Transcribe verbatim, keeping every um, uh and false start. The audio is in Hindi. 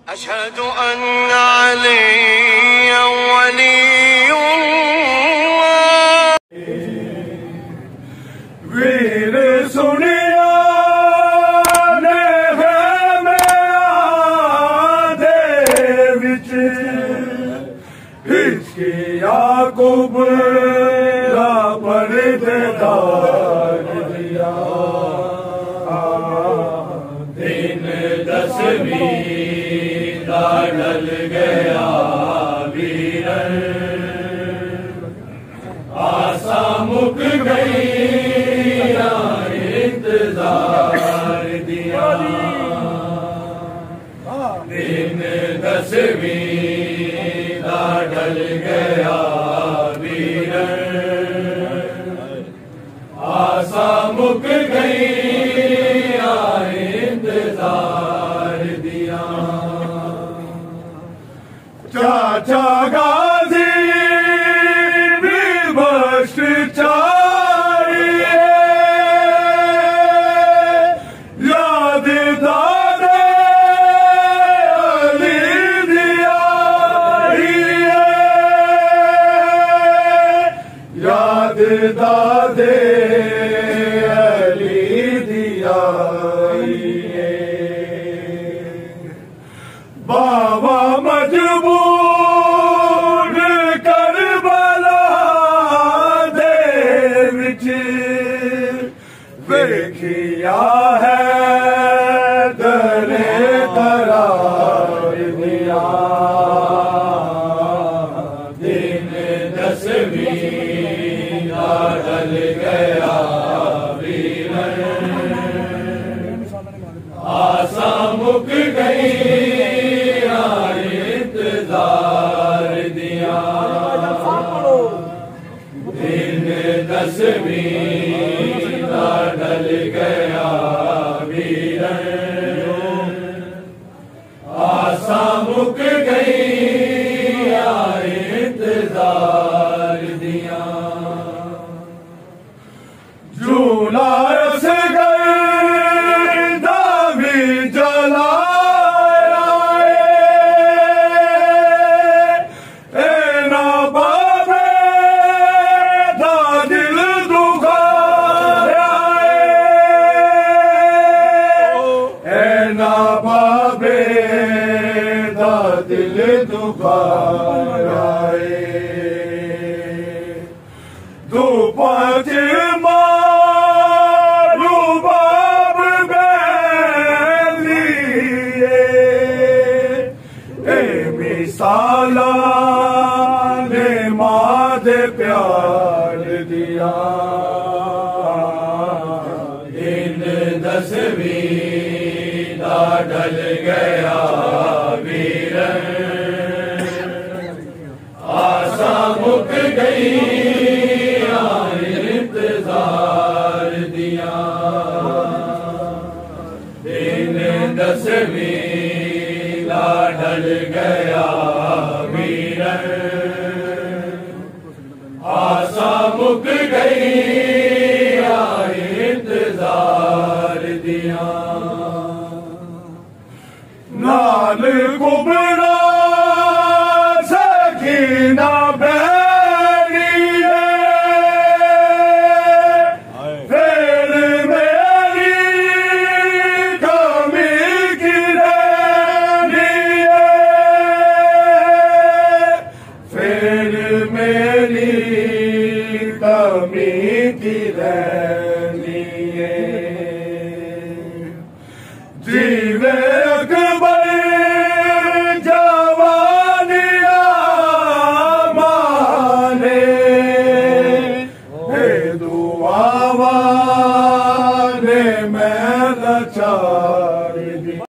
أشهد أن عليا ولي الله। वीर सुनिया ने है मेरा दे विच इसकी याकूब ला पर्देदार दिया। दिन दसवीं दा ढल गया वीरन आसा मुक गई इंतजार दिया। दिन दसवीं दा ढल गया वीरन आसा मुक गई इंतजार दिया। चाचा गाजी भी भ्रष्टाचारी याद दादे अली दिया याद दादे अली दिया। बाबा मजबूर करबला दे विच वेखिया है दरे करार दिया। दिन दसवीं दा ढल गया वीरन आसा मुक गई इंतजार दिया। दिन दसवीं दा ढल गया वीरन आसा मुक गई इंतजार दिया। झूला रस गए दावी जला बाबे दा दिल दुखाए। दो पाँच मारू बाब बेलिए ए मिसाला ने माँ दे प्यार दिया। दिन दसवीं ढल गया वीरन आसा मुक गई इंतजार दिया। दिन दसवीं ढल गया वीरन आसा मुक गई इंतजार दिया। नाल कुबरा सकीना बहनिए फिर मेरी कमी की रहनिए फिर मेरी कमी की रहनिए।